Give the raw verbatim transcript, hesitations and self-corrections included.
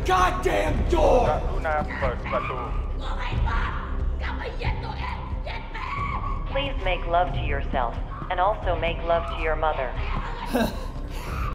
goddamn door! กรุณาเปิดประตู Please make love to yourself, and also make love to your mother.